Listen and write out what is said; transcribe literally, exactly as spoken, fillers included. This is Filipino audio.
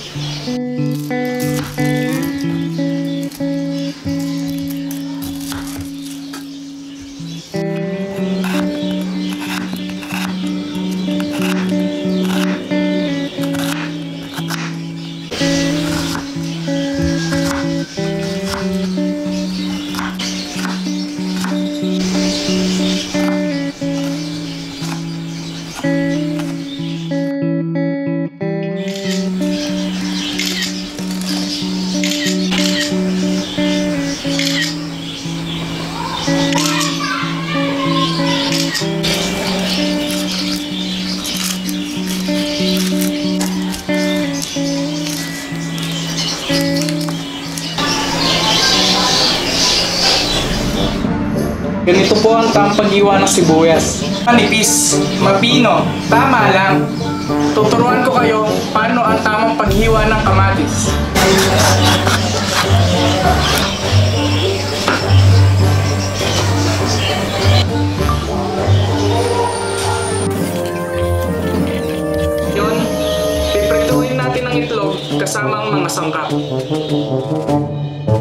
Ganito po ang tamang paghiwa ng sibuyas. Manipis, mapino, tama lang. Tuturuan ko kayo paano ang tamang paghiwa ng kamatis. Yun, piprituhin natin ang itlog kasama ang mga sangkap.